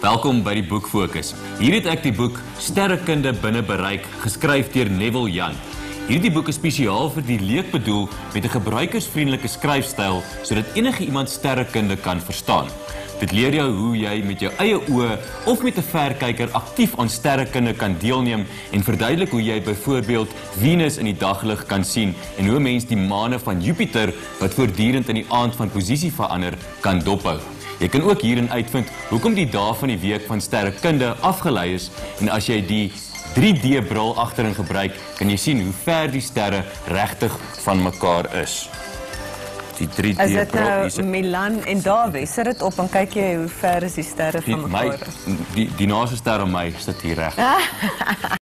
Welkom by die Boek Fokus. Hier het ek die boek Sterrekunde binne bereik, geskryf deur Neville Young. Hierdie boek is spesiaal vir die leek bedoel met 'n gebruikersvriendelike skryfstyl sodat enige iemand sterrekunde kan verstaan. Dit leer jou hoe jy met jou eie oë of met 'n verkyker aktief aan sterrekunde kan deelneem en verduidelik hoe jy byvoorbeeld Venus in die daglig kan sien en hoe 'n mens die maane van Jupiter wat voortdurend in die aand van posisie verander kan dophou. Jy kan ook hierin uitvind hoekom die dae van die week van sterrekunde afgelei is en as jy die 3D-bril agterin gebruik, kan jy sien hoe ver die sterre regtig van mekaar is. Die 3D-bril. Is dit nou Milan en Dawie? Sit dit op en kyk jy hoe ver is die sterre van mekaar? Die naaste ster aan my sit hier reg.